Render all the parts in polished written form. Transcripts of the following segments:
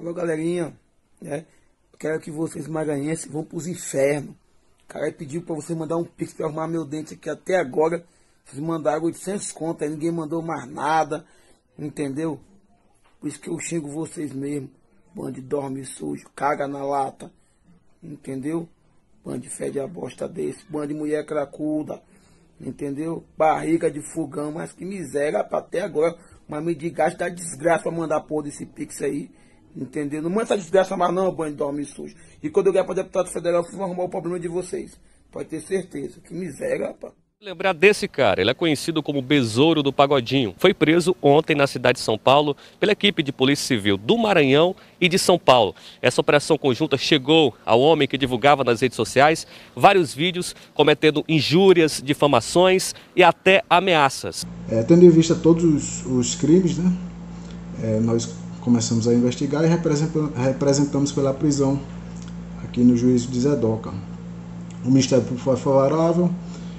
Alô, galerinha, né? Eu quero que vocês maranhenses vão pros infernos. O cara pediu pra você mandar um pix pra arrumar meu dente aqui. Até agora, vocês mandaram 800 conto, aí ninguém mandou mais nada, entendeu? Por isso que eu xingo vocês mesmo. Bando de dorme sujo, caga na lata, entendeu? Bando de fede a bosta desse, bando de mulher cracuda, entendeu? Barriga de fogão, mas que miséria, até agora. Mas me diga, dá desgraça pra mandar porra desse pix aí, entendeu? Não manda essa desgraça mais não, bando de dorme sujo. E quando eu ganhar pra deputado federal, eu vou arrumar o problema de vocês. Pode ter certeza. Que miséria, rapaz. Lembrar desse cara, ele é conhecido como Besouro do Pagodinho. Foi preso ontem na cidade de São Paulo pela equipe de Polícia Civil do Maranhão e de São Paulo. Essa operação conjunta chegou ao homem que divulgava nas redes sociais vários vídeos cometendo injúrias, difamações e até ameaças. Tendo em vista todos os crimes, né, nós começamos a investigar e representamos pela prisão aqui no juízo de Zedoca. O Ministério Público foi favorável.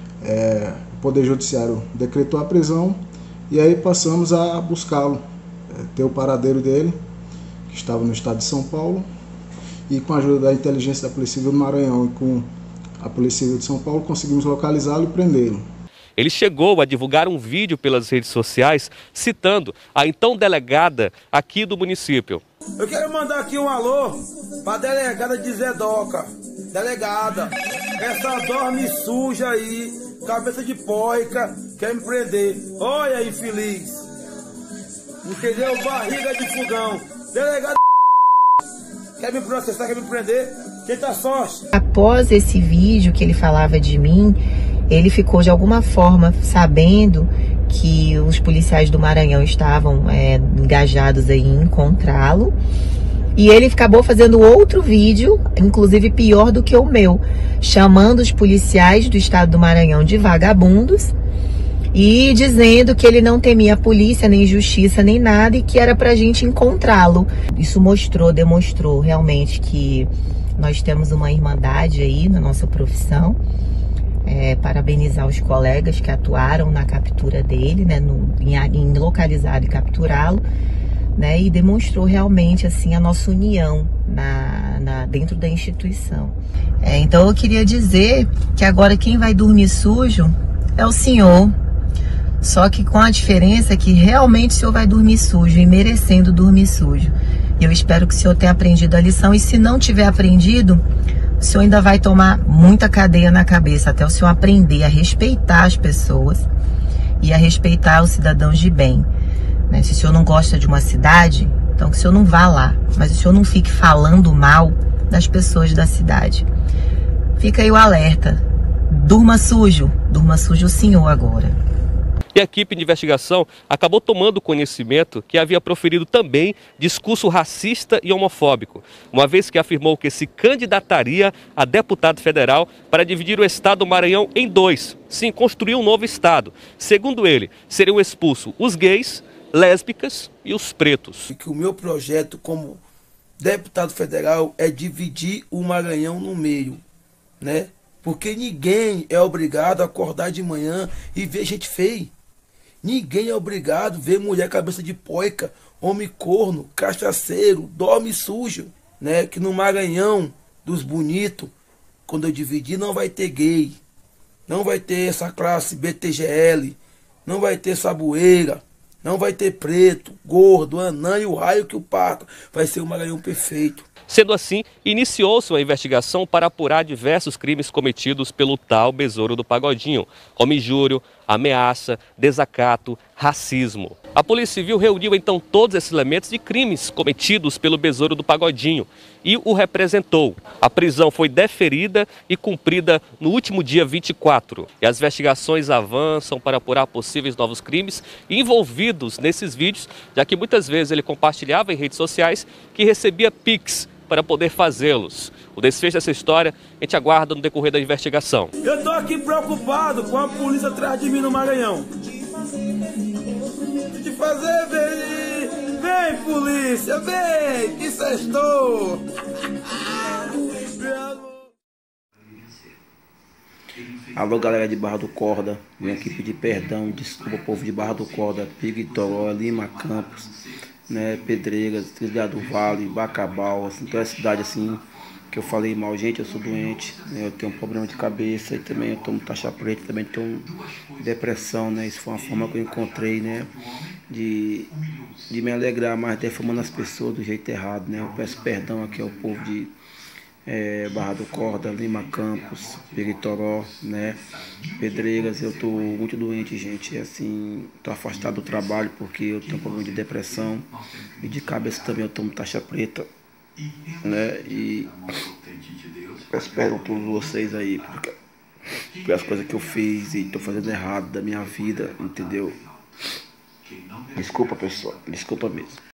O Poder Judiciário decretou a prisão e aí passamos a buscá-lo, ter o paradeiro dele, que estava no estado de São Paulo, e com a ajuda da inteligência da Polícia Civil do Maranhão e com a Polícia Civil de São Paulo conseguimos localizá-lo e prendê-lo. Ele chegou a divulgar um vídeo pelas redes sociais citando a então delegada aqui do município. Eu quero mandar aqui um alô pra delegada de Zedoca. Delegada, essa dorme suja aí, cabeça de porca, quer me prender. Olha, infeliz. Entendeu? Barriga de fogão. Delegada, quer me processar, quer me prender? Tenta sorte. Após esse vídeo que ele falava de mim, ele ficou de alguma forma sabendo que os policiais do Maranhão estavam engajados aí em encontrá-lo. E ele acabou fazendo outro vídeo, inclusive pior do que o meu, chamando os policiais do estado do Maranhão de vagabundos e dizendo que ele não temia a polícia, nem justiça, nem nada, e que era pra gente encontrá-lo. Isso demonstrou realmente que nós temos uma irmandade aí na nossa profissão. Parabenizar os colegas que atuaram na captura dele, né, em localizar e capturá-lo. Né, e demonstrou realmente assim a nossa união dentro da instituição. Então eu queria dizer que agora quem vai dormir sujo é o senhor, só que com a diferença que realmente o senhor vai dormir sujo e merecendo dormir sujo. Eu espero que o senhor tenha aprendido a lição, e se não tiver aprendido, o senhor ainda vai tomar muita cadeia na cabeça até o senhor aprender a respeitar as pessoas e a respeitar os cidadãos de bem. Se o senhor não gosta de uma cidade, então que o senhor não vá lá, mas o senhor não fique falando mal das pessoas da cidade. Fica aí o alerta, durma sujo o senhor agora. E a equipe de investigação acabou tomando conhecimento que havia proferido também discurso racista e homofóbico, uma vez que afirmou que se candidataria a deputado federal para dividir o estado do Maranhão em dois, sim, construir um novo estado. Segundo ele, seriam expulsos os gays, lésbicas e os pretos. Que o meu projeto como deputado federal é dividir o Maranhão no meio, né? Porque ninguém é obrigado a acordar de manhã e ver gente feia. Ninguém é obrigado a ver mulher cabeça de poica, homem corno, cachaceiro, dorme sujo, né? Que no Maranhão dos bonitos, quando eu dividir, não vai ter gay, não vai ter essa classe BTGL, não vai ter saboeira, não vai ter preto, gordo, anã e o raio que o parta. Vai ser um Maranhão perfeito. Sendo assim, iniciou-se uma investigação para apurar diversos crimes cometidos pelo tal Besouro do Pagodinho, como injúria, ameaça, desacato, racismo. A Polícia Civil reuniu então todos esses elementos de crimes cometidos pelo Besouro do Pagodinho e o representou. A prisão foi deferida e cumprida no último dia 24. E as investigações avançam para apurar possíveis novos crimes envolvidos nesses vídeos, já que muitas vezes ele compartilhava em redes sociais que recebia Pix para poder fazê-los. O desfecho dessa história a gente aguarda no decorrer da investigação. Eu tô aqui preocupado com a polícia atrás de mim no Maranhão. De fazer, vem polícia, vem, que sextou. Alô, galera de Barra do Corda, venho aqui pedir perdão, desculpa povo de Barra do Corda, Pig, Toró, Lima, Campos. né? Pedreiras, Trilhado do Vale, Bacabal, assim, toda a cidade assim que eu falei mal, gente, eu sou doente, né? Eu tenho um problema de cabeça e também eu tomo taxa preta, também tenho depressão, né? Isso foi uma forma que eu encontrei, né? De me alegrar, mas defamando as pessoas do jeito errado, né? Eu peço perdão aqui ao povo de Barra do Corda, Lima Campos, Peritoró, né? Pedreiras. Eu tô muito doente, gente, assim, tô afastado do trabalho porque eu tenho problema de depressão e de cabeça também eu tomo taxa preta, né? E peço perdão a todos vocês aí por as coisas que eu fiz e tô fazendo errado da minha vida, entendeu? Desculpa, pessoal, desculpa mesmo.